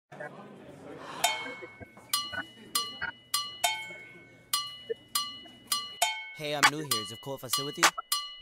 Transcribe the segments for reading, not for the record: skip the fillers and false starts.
Hey, I'm new here. Is it cool if I sit with you?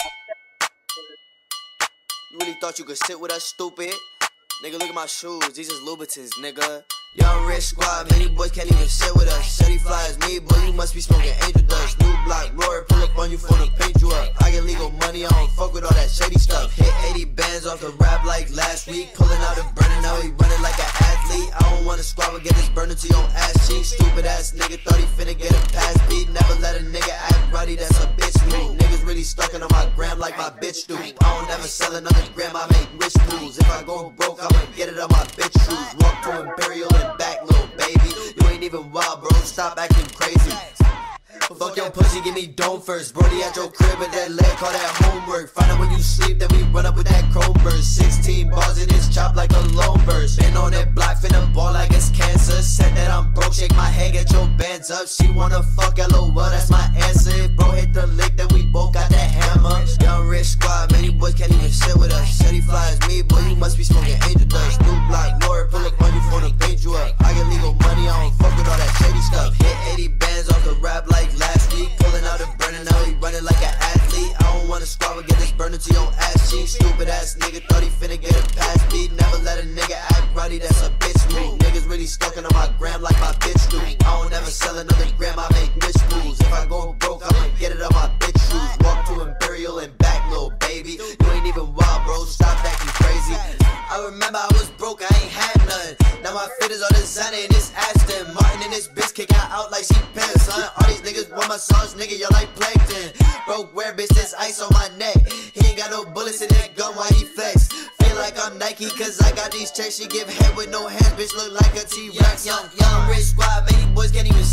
You really thought you could sit with us, stupid? Nigga, look at my shoes. These is Louboutins, nigga. Young rich squad, many boys can't even sit with us. Said he fly as me, boy, you must be smoking angel dust. New block, Rory, pull up on you for to paint you up. I get legal money, I don't fuck with all that shady stuff. Hit 80 bands off the rap like last week. Pulling out and burning, now he running like an athlete. I don't wanna squad, but get this burner to your ass cheek. Stupid ass nigga, thought he finna get a pass beat. Never let a nigga act ruddy, that's a bitch move. Niggas really stalking on my gram like my bitch do. I don't ever sell another gram, I make rich moves. If I go broke, I'ma get it on my bitch shoes. Walk to Imperial and back, little baby. You ain't even wild, bro, stop acting crazy. Fuck your pussy, give me dome first. Brody at your crib with that leg, call that homework. Find out when you sleep, then we run up with that chrome burst. 16 balls in his chop like a lone burst. Been on that block, finna ball like it's cancer. Said that I'm broke, shake my head, get your bands up. She wanna fuck LOL, that's my answer. If bro hit the lick, then we both got that hammer. Young rich squad, many boys can't even sit with us. Said he fly as me, boy, you must be smoking angel dust. New block, Lord, pull up on you for to paint you up. I get legal money, I don't fuck with all that shady stuff. Hit 80 bands off the rap like last week. Pulling out and burning, now he running like an athlete. I don't wanna squad, but get this burner to your ass cheek. Stupid ass nigga, thought he finna get a pass beat. Never let a nigga act ruddy, that's a bitch move. Niggas really stalking on my gram like my bitch do. I don't ever sell another gram, I make rich moves. If I go broke, I'ma get it on my bitch shoes. Walk to Imperial and back, little baby. You ain't even wild, bro, stop acting crazy. I remember I was broke, I ain't had none. Now my fit is all designer and it's Aston Martin and this bitch kick her out like she pissed, son. All these niggas want my sauce, nigga, you're like plankton. Broke wear bitch, there's ice on my neck. He ain't got no bullets in that gun, why he flex? Feel like I'm Nike, cause I got these checks. She give head with no hands, bitch, look like a T-Rex. Young rich squad, many boys can't even